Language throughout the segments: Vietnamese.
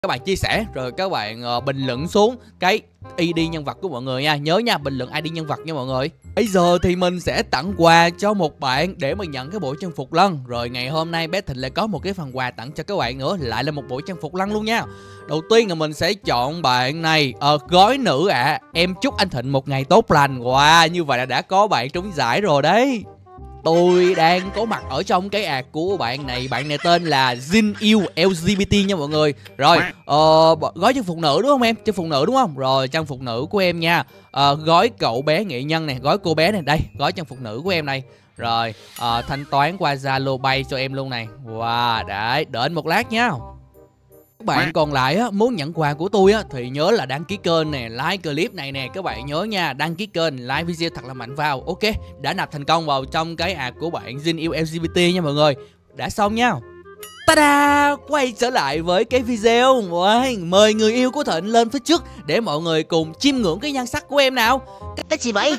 các bạn chia sẻ rồi các bạn bình luận xuống cái ID nhân vật của mọi người nha. Nhớ nha, bình luận ID nhân vật nha mọi người. Bây giờ thì mình sẽ tặng quà cho một bạn để mà nhận cái bộ trang phục lân. Rồi ngày hôm nay bé Thịnh lại có một cái phần quà tặng cho các bạn nữa, lại là một bộ trang phục lân luôn nha. Đầu tiên là mình sẽ chọn bạn này, gói nữ ạ. Em chúc anh Thịnh một ngày tốt lành. Wow, như vậy là đã có bạn trúng giải rồi đấy. Tôi đang có mặt ở trong cái ad của bạn này. Bạn này tên là Jin yêu LGBT nha mọi người. Rồi, gói trang phục nữ đúng không em? Trang phục nữ đúng không? Rồi, trang phục nữ của em nha. Gói cậu bé nghệ nhân này, gói cô bé này. Đây, gói trang phục nữ của em này. Rồi, thanh toán qua Zalo Pay cho em luôn này. Wow, đấy, đợi anh một lát nha. Các bạn còn lại á, muốn nhận quà của tôi á, thì nhớ là đăng ký kênh nè, like clip này nè. Các bạn nhớ nha, đăng ký kênh, like video thật là mạnh vào. Ok, đã nạp thành công vào trong cái ad của bạn Jin yêu LGBT nha mọi người. Đã xong nha. Ta-da! Quay trở lại với cái video. Mời người yêu của Thịnh lên phía trước để mọi người cùng chiêm ngưỡng cái nhan sắc của em nào. Cái gì vậy?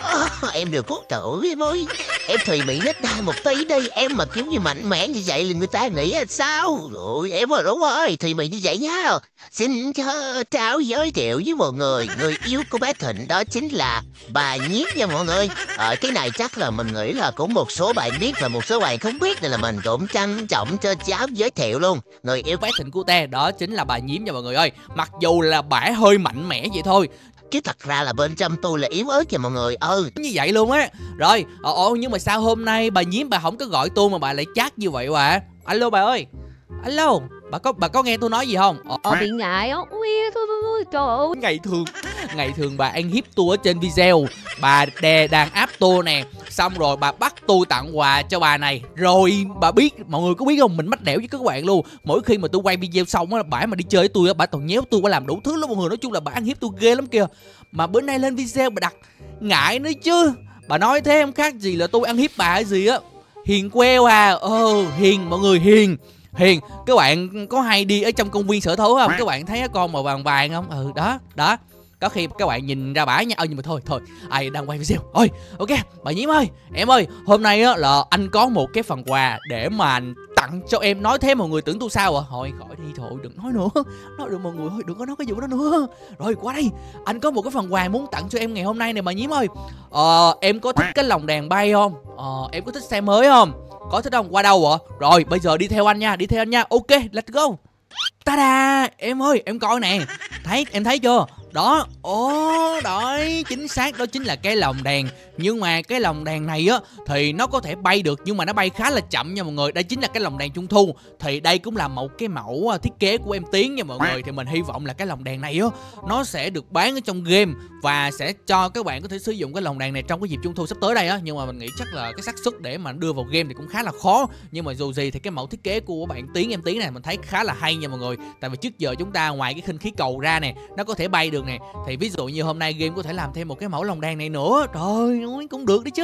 Em được quốc tử em ơi. Em thùy mị nít na một tí đi. Em mà kiểu như mạnh mẽ như vậy là người ta nghĩ là sao? Rồi em ơi, đúng rồi, thùy mị như vậy nhá. Xin cho Tráo giới thiệu với mọi người, người yêu của bé Thịnh đó chính là bà Nhiếp nha mọi người. Cái này chắc là mình nghĩ là cũng một số bạn biết và một số bạn không biết, nên là mình cũng trân trọng cho cháu giới thiệu luôn. Người yêu bé Thịnh Cute đó chính là bà Nhiếp nha mọi người ơi. Mặc dù là bả hơi mạnh mẽ vậy thôi, chứ thật ra là bên trong tôi là yếu ớt kìa mọi người. Như vậy luôn á. Rồi, nhưng mà sao hôm nay bà Nhiếp bà không có gọi tôi mà bà lại chat như vậy bà? Alo bà ơi. Alo, bà có nghe tôi nói gì không? Bị ngại á. Ui thôi trời ơi. Ngày thường bà ăn hiếp tôi ở trên video, bà đàn áp tôi nè, xong rồi bà bắt tôi tặng quà cho bà này. Rồi bà biết, mọi người có biết không, mình mách đẻo với các bạn luôn. Mỗi khi mà tôi quay video xong á, bả mà đi chơi với tôi á, bả toàn nhéo tôi, bả làm đủ thứ lắm mọi người. Nói chung là bà ăn hiếp tôi ghê lắm kìa. Mà bữa nay lên video bà đặt ngại nữa chứ. Bà nói thế không khác gì là tôi ăn hiếp bà hay gì á. Hiền queo à. Hiền mọi người, hiền. Các bạn có hay đi ở trong công viên sở thú không? Các bạn thấy con màu vàng vàng không? Đó. Có khi các bạn nhìn ra bả nha. Nhưng mà thôi, ai đang quay video. Thôi, ok, bà Nhiễm ơi, em ơi, hôm nay á là anh có một cái phần quà để mà tặng cho em. Nói thế mọi người tưởng tôi sao à? Thôi khỏi đi thôi, đừng nói nữa. Nói được mọi người thôi, đừng có nói cái vụ đó nữa. Rồi qua đây, anh có một cái phần quà muốn tặng cho em ngày hôm nay này bà Nhiễm ơi. Em có thích cái lồng đèn bay không? Em có thích xe mới không? Có thích không? Qua đâu ạ? Rồi bây giờ đi theo anh nha, Ok, let's go. Ta-da! Em ơi, em coi nè. Em thấy chưa? Đó, đấy, chính xác, đó chính là cái lồng đèn. Nhưng mà cái lồng đèn này á thì nó có thể bay được, nhưng mà nó bay khá là chậm nha mọi người. Đây chính là cái lồng đèn trung thu. Thì đây cũng là một cái mẫu thiết kế của em Tiến nha mọi người. Thì mình hy vọng là cái lồng đèn này á nó sẽ được bán ở trong game và sẽ cho các bạn có thể sử dụng cái lồng đèn này trong cái dịp trung thu sắp tới đây á. Nhưng mà mình nghĩ chắc là cái xác suất để mà đưa vào game thì cũng khá là khó. Nhưng mà dù gì thì cái mẫu thiết kế của bạn Tiến, em Tiến này mình thấy khá là hay nha mọi người. Tại vì trước giờ chúng ta ngoài cái khinh khí cầu ra nè, nó có thể bay được nè, thì ví dụ như hôm nay game có thể làm thêm một cái mẫu lồng đèn này nữa. Trời ơi, cũng được đấy chứ.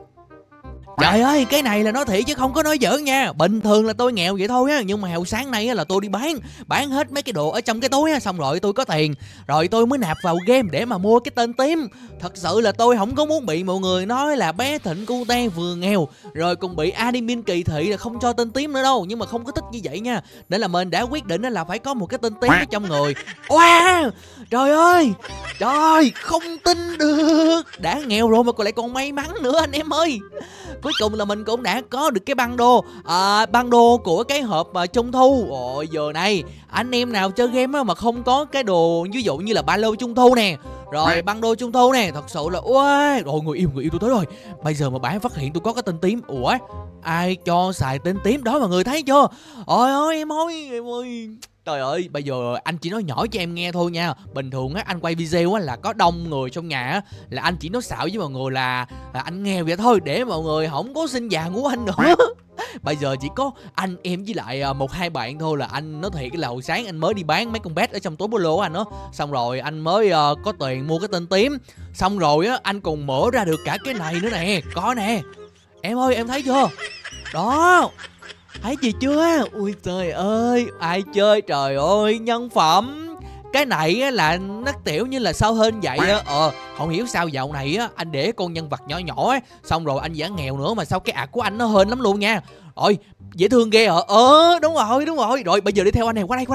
Trời ơi, cái này là nói thiệt chứ không có nói giỡn nha. Bình thường là tôi nghèo vậy thôi á, nhưng mà hồi sáng nay á là tôi đi bán hết mấy cái đồ ở trong cái túi á, xong rồi tôi có tiền, rồi tôi mới nạp vào game để mà mua cái tên tím. Thật sự là tôi không có muốn bị mọi người nói là bé Thịnh Cute vừa nghèo rồi còn bị admin kỳ thị là không cho tên tím nữa đâu, nhưng mà không có thích như vậy nha. Nên là mình đã quyết định là phải có một cái tên tím ở trong người. Wow, trời ơi, trời, không tin được. Đã nghèo rồi mà còn lại còn may mắn nữa anh em ơi. Cuối cùng là mình cũng đã có được cái băng đô của cái hộp trung thu. Ôi giờ này anh em nào chơi game mà không có cái đồ ví dụ như là ba lô trung thu nè, rồi băng đô trung thu nè, thật sự là ôi, rồi người yêu tôi tới rồi. Bây giờ mà bạn phát hiện tôi có cái tên tím, ủa ai cho xài tên tím đó, mà người thấy chưa? Ôi ơi em ơi. Trời ơi, bây giờ anh chỉ nói nhỏ cho em nghe thôi nha. Bình thường á anh quay video á là có đông người trong nhà á, là anh chỉ nói xạo với mọi người là anh nghèo vậy thôi, để mọi người không có xin vàng của anh nữa. Bây giờ chỉ có anh em với lại một hai bạn thôi, là anh nói thiệt là hồi sáng anh mới đi bán mấy con bet ở trong túi bô lô anh đó. Xong rồi anh mới có tiền mua cái tên tím. Xong rồi á anh còn mở ra được cả cái này nữa nè. Có nè. Em ơi em thấy chưa? Đó. Thấy gì chưa? Ui trời ơi, ai chơi trời ơi, nhân phẩm. Cái này á là nó tiểu như là sao hên vậy á. Không hiểu sao dạo này á anh để con nhân vật nhỏ nhỏ á, xong rồi anh giả nghèo nữa mà sao cái ạc của anh nó hên lắm luôn nha. Rồi, dễ thương ghê. Đúng rồi. Rồi bây giờ đi theo anh này, qua đây.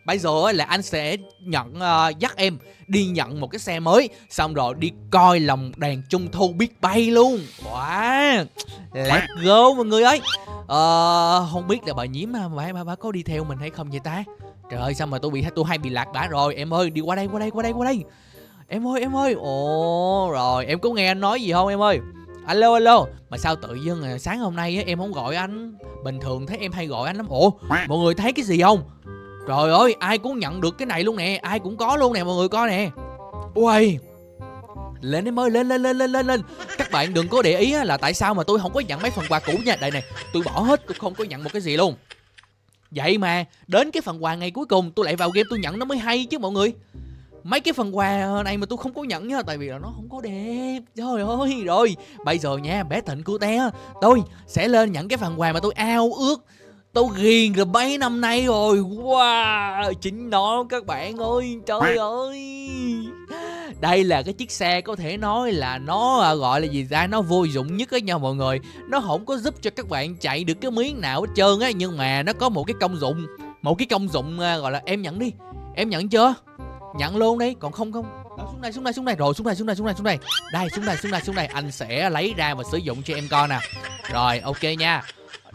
Bây giờ là anh sẽ dắt em đi nhận một cái xe mới, xong rồi đi coi lồng đèn trung thu biết bay luôn. Wow, let's go mọi người ơi. Không biết là bà Nhím bà có đi theo mình hay không vậy ta? Trời ơi, sao mà tôi hay bị lạc bả rồi. Em ơi, đi qua đây. Em ơi. Ồ, rồi em có nghe anh nói gì không em ơi? Alo. Mà sao tự dưng sáng hôm nay á, em không gọi anh? Bình thường thấy em hay gọi anh lắm. Ủa, mọi người thấy cái gì không? Trời ơi, ai cũng nhận được cái này luôn nè. Ai cũng có luôn nè, mọi người coi nè. Ui, lên em ơi, lên. Các bạn đừng có để ý là tại sao mà tôi không có nhận mấy phần quà cũ nha. Đây này, tôi bỏ hết, tôi không có nhận một cái gì luôn. Vậy mà đến cái phần quà ngày cuối cùng tôi lại vào game tôi nhận nó mới hay chứ mọi người. Mấy cái phần quà này mà tôi không có nhận nha, tại vì là nó không có đẹp. Trời ơi, rồi bây giờ nha, bé Thịnh Cute, tôi sẽ lên nhận cái phần quà mà tôi ao ước, tôi ghiền rồi mấy năm nay rồi. Wow, chính nó các bạn ơi. Trời ơi, đây là cái chiếc xe có thể nói là nó gọi là gì ra, nó vô dụng nhất á nha mọi người. Nó không có giúp cho các bạn chạy được cái miếng nào hết trơn á, nhưng mà nó có một cái công dụng. Gọi là em nhận đi. Em nhận chưa? Nhận luôn đi, còn không. Đó, xuống đây. Rồi xuống đây. Đây, xuống đây. Anh sẽ lấy ra và sử dụng cho em coi nè. Rồi, ok nha.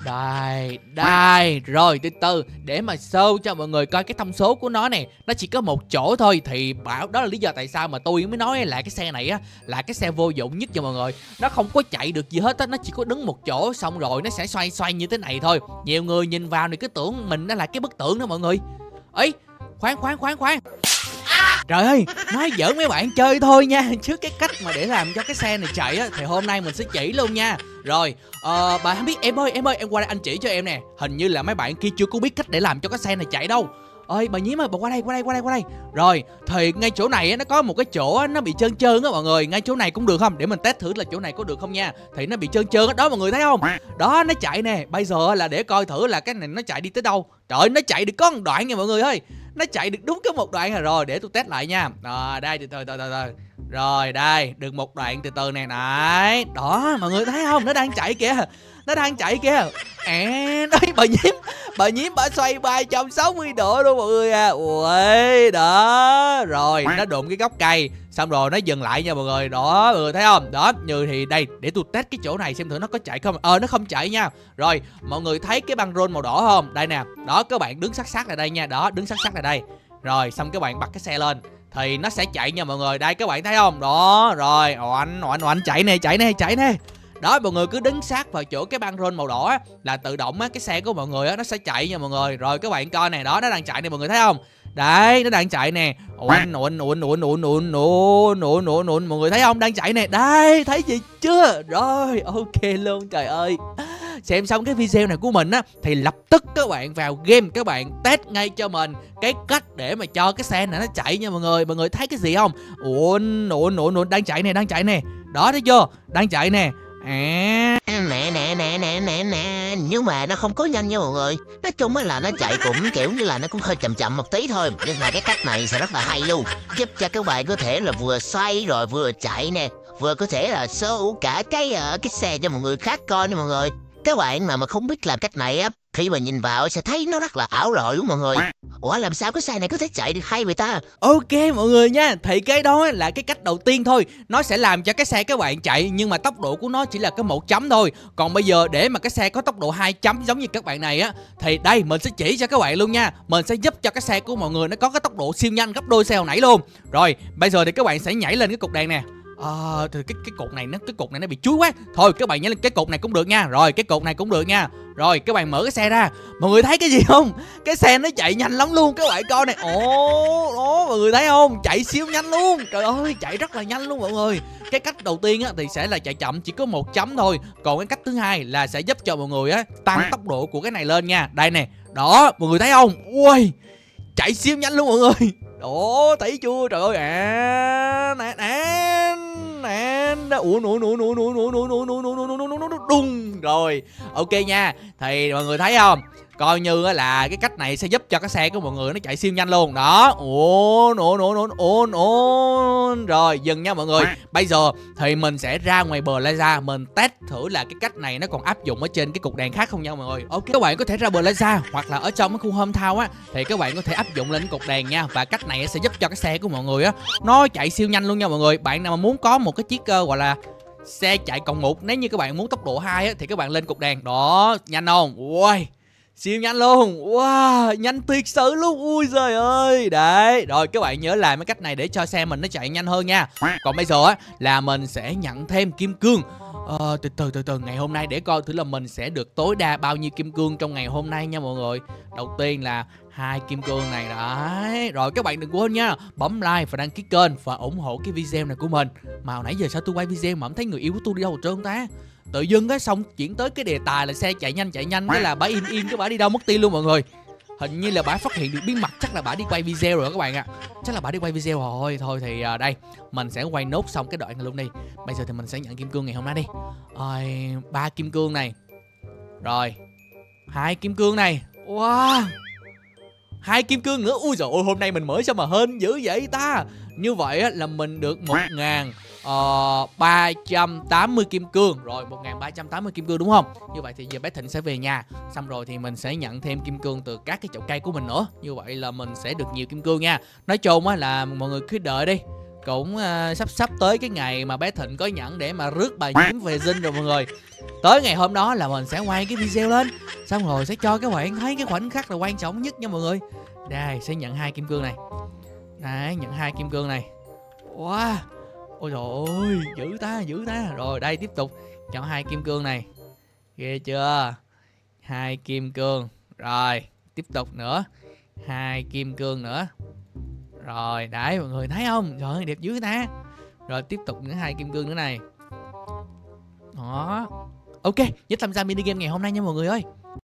Đây. Rồi, từ từ để mà show cho mọi người coi cái thông số của nó nè. Nó chỉ có một chỗ thôi. Thì bảo đó là lý do tại sao mà tôi mới nói là cái xe này á là cái xe vô dụng nhất cho mọi người. Nó không có chạy được gì hết á, nó chỉ có đứng một chỗ, xong rồi nó sẽ xoay như thế này thôi. Nhiều người nhìn vào thì cứ tưởng mình nó là cái bức tượng đó mọi người. Ấy, khoan. Trời ơi, nói giỡn mấy bạn chơi thôi nha. Chứ cái cách mà để làm cho cái xe này chạy á thì hôm nay mình sẽ chỉ luôn nha. Rồi, bà không biết em ơi, em qua đây anh chỉ cho em nè. Hình như là mấy bạn kia chưa có biết cách để làm cho cái xe này chạy đâu. Ơi bà Nhím ơi, bà qua đây. Rồi, thì ngay chỗ này á, nó có một cái chỗ á, nó bị trơn á mọi người. Ngay chỗ này cũng được không? Để mình test thử là chỗ này có được không nha. Thì nó bị trơn á, đó mọi người thấy không? Đó, nó chạy nè. Bây giờ là để coi thử là cái này nó chạy đi tới đâu. Trời ơi, nó chạy được có một đoạn nha mọi người ơi. Nó chạy được đúng có một đoạn rồi. Để tôi test lại nha. Đây, từ từ. Rồi, đây, được một đoạn từ từ nè. Đấy, đó, mọi người thấy không? Nó đang chạy kìa. Đấy, bà Nhím bà xoay 360 độ luôn mọi người à. Ui, đó. Rồi, nó đụng cái gốc cây, xong rồi nó dừng lại nha mọi người. Đó, mọi người thấy không? Đó, như thì đây, để tôi test cái chỗ này xem thử nó có chạy không. Nó không chạy nha. Rồi, mọi người thấy cái băng rôn màu đỏ không? Đây nè. Đó, các bạn đứng sát lại đây nha. Đó, đứng sát lại đây. Rồi, xong các bạn bật cái xe lên thì nó sẽ chạy nha mọi người. Đây, các bạn thấy không? Đó, rồi, oanh chạy nè. Đó, mọi người cứ đứng sát vào chỗ cái băng rôn màu đỏ á, là tự động á, cái xe của mọi người á, nó sẽ chạy nha mọi người. Rồi các bạn coi nè, đó, nó đang chạy nè mọi người thấy không? Đấy, nó đang chạy nè. Mọi người thấy không? Đang chạy nè. Đây, thấy gì chưa? Rồi, ok luôn, trời ơi. Xem xong cái video này của mình á thì lập tức các bạn vào game, các bạn test ngay cho mình cái cách để mà cho cái xe này nó chạy nha mọi người. Mọi người thấy cái gì không? Đang chạy nè. Đó, thấy chưa? Đang chạy nè. Nè, nhưng mà nó không có nhanh nha mọi người. Nói chung là nó chạy cũng kiểu như là nó cũng hơi chậm một tí thôi. Nhưng mà cái cách này sẽ rất là hay luôn, giúp cho các bạn có thể là vừa xoay rồi vừa chạy nè, vừa có thể là show cả cái xe cho mọi người khác coi nè mọi người. Các bạn mà không biết làm cách này á, khi mà nhìn vào sẽ thấy nó rất là ảo rồi đúng mọi người. Ủa, làm sao cái xe này có thể chạy được hay vậy ta? Ok mọi người nha, thì cái đó là cái cách đầu tiên thôi. Nó sẽ làm cho cái xe các bạn chạy, nhưng mà tốc độ của nó chỉ là cái 1 chấm thôi. Còn bây giờ để mà cái xe có tốc độ 2 chấm giống như các bạn này á, thì đây mình sẽ chỉ cho các bạn luôn nha. Mình sẽ giúp cho cái xe của mọi người nó có cái tốc độ siêu nhanh, gấp đôi xe hồi nãy luôn. Rồi bây giờ thì các bạn sẽ nhảy lên cái cục đèn nè. Thì cái cột này nó bị chuối quá. Thôi các bạn nhảy lên cái cột này cũng được nha. Rồi cái cột này cũng được nha. Rồi các bạn mở cái xe ra. Mọi người thấy cái gì không? Cái xe nó chạy nhanh lắm luôn, các bạn coi này. Đó, mọi người thấy không? Chạy siêu nhanh luôn. Trời ơi, chạy rất là nhanh luôn mọi người. Cái cách đầu tiên á thì sẽ là chạy chậm, chỉ có 1 chấm thôi. Còn cái cách thứ hai là sẽ giúp cho mọi người á tăng tốc độ của cái này lên nha. Đây nè. Đó, mọi người thấy không? Ui, chạy siêu nhanh luôn mọi người. Đó, thấy chưa? Trời ơi, đùng rồi. Ok nha. Thì mọi người thấy không? Coi như á là cái cách này sẽ giúp cho cái xe của mọi người nó chạy siêu nhanh luôn. Đó. Ổn. Rồi dừng nha mọi người. Bây giờ thì mình sẽ ra ngoài Plaza, mình test thử là cái cách này nó còn áp dụng ở trên cái cục đèn khác không nha mọi người. Ok, các bạn có thể ra Plaza hoặc là ở trong cái khu hometown á, thì các bạn có thể áp dụng lên cục đèn nha. Và cách này sẽ giúp cho cái xe của mọi người á nó chạy siêu nhanh luôn nha mọi người. Bạn nào mà muốn có một cái chiếc gọi là xe chạy cộng một, nếu như các bạn muốn tốc độ 2 á, thì các bạn lên cục đèn. Đó, nhanh không? Ui, siêu nhanh luôn. Wow, nhanh thiệt sự luôn. Ui giời ơi. Đấy, rồi các bạn nhớ làm cái cách này để cho xe mình nó chạy nhanh hơn nha. Còn bây giờ á là mình sẽ nhận thêm kim cương. Từ từ ngày hôm nay để coi thử là mình sẽ được tối đa bao nhiêu kim cương trong ngày hôm nay nha mọi người. Đầu tiên là 2 kim cương này. Đấy. Rồi các bạn đừng quên nha, bấm like và đăng ký kênh và ủng hộ cái video này của mình. Mà hồi nãy giờ sao tôi quay video mà không thấy người yêu của tôi đi đâu hết trơn ta? Tự dưng cái xong chuyển tới cái đề tài là xe chạy nhanh cái là bả im cái bả đi đâu mất tiêu luôn mọi người. Hình như là bả phát hiện được bí mật, chắc là bả đi quay video rồi các bạn ạ. Chắc là bả đi quay video rồi. Thôi thì đây mình sẽ quay nốt xong cái đoạn này luôn đi. Bây giờ thì mình sẽ nhận kim cương ngày hôm nay đi. 3 kim cương này. Rồi 2 kim cương này. Wow, 2 kim cương nữa. Ui dồi ôi, hôm nay mình mở sao mà hên dữ vậy ta. Như vậy á, là mình được 1.380 kim cương. Rồi 1.380 kim cương đúng không? Như vậy thì giờ bé Thịnh sẽ về nhà. Xong rồi thì mình sẽ nhận thêm kim cương từ các cái chậu cây của mình nữa. Như vậy là mình sẽ được nhiều kim cương nha. Nói chung á là mọi người cứ đợi đi. Cũng sắp tới cái ngày mà bé Thịnh có nhẫn để mà rước bà Nhiễm về dinh rồi mọi người. Tới ngày hôm đó là mình sẽ quay cái video lên. Xong rồi sẽ cho các bạn thấy cái khoảnh khắc là quan trọng nhất nha mọi người. Đây, sẽ nhận 2 kim cương này. Đấy, nhận 2 kim cương này. Wow. Ôi trời ơi, dữ ta. Rồi đây tiếp tục chọn 2 kim cương này. Ghê chưa? 2 kim cương. Rồi, tiếp tục nữa. 2 kim cương nữa. Rồi, đấy mọi người thấy không? Trời ơi, đẹp dữ ta. Rồi tiếp tục nữa 2 kim cương nữa này. Đó. Ok, nhớ tham gia mini game ngày hôm nay nha mọi người ơi.